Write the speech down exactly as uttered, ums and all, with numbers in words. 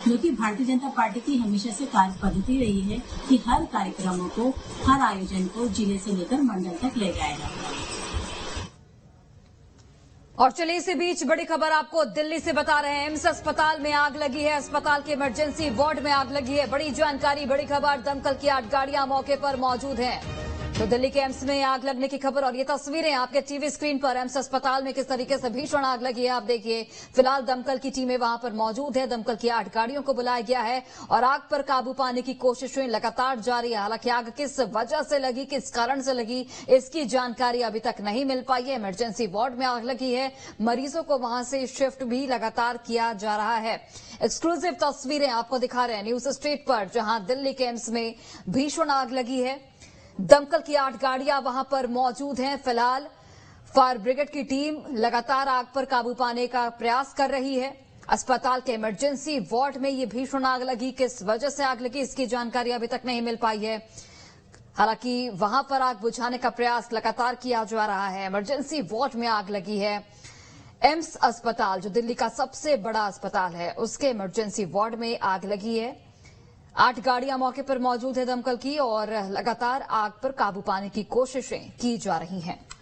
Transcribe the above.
क्योंकि भारतीय जनता पार्टी की हमेशा से कार्य पद्धति रही है कि हर कार्यक्रमों को, हर आयोजन को जिले से लेकर मंडल तक ले जाया जाता है। और चलिए इसी बीच बड़ी खबर आपको दिल्ली से बता रहे हैं। एम्स अस्पताल में आग लगी है। अस्पताल के इमरजेंसी वार्ड में आग लगी है। बड़ी जानकारी, बड़ी खबर। दमकल की आठ गाड़ियां मौके पर मौजूद हैं। तो दिल्ली के एम्स में आग लगने की खबर और ये तस्वीरें आपके टीवी स्क्रीन पर। एम्स अस्पताल में किस तरीके से भीषण आग लगी है आप देखिए। फिलहाल दमकल की टीमें वहां पर मौजूद है। दमकल की आठ गाड़ियों को बुलाया गया है और आग पर काबू पाने की कोशिशें लगातार जारी है। हालांकि आग किस वजह से लगी, किस कारण से लगी, इसकी जानकारी अभी तक नहीं मिल पाई है। इमरजेंसी वार्ड में आग लगी है। मरीजों को वहां से शिफ्ट भी लगातार किया जा रहा है। एक्सक्लूसिव तस्वीरें आपको दिखा रहे हैं न्यूज स्ट्रीट पर, जहां दिल्ली के एम्स में भीषण आग लगी है। दमकल की आठ गाड़ियां वहां पर मौजूद हैं। फिलहाल फायर ब्रिगेड की टीम लगातार आग पर काबू पाने का प्रयास कर रही है। अस्पताल के इमरजेंसी वार्ड में ये भीषण आग लगी, किस वजह से आग लगी इसकी जानकारी अभी तक नहीं मिल पाई है। हालांकि वहां पर आग बुझाने का प्रयास लगातार किया जा रहा है। इमरजेंसी वार्ड में आग लगी है। एम्स अस्पताल, जो दिल्ली का सबसे बड़ा अस्पताल है, उसके इमरजेंसी वार्ड में आग लगी है। आठ गाड़ियां मौके पर मौजूद है दमकल की और लगातार आग पर काबू पाने की कोशिशें की जा रही हैं।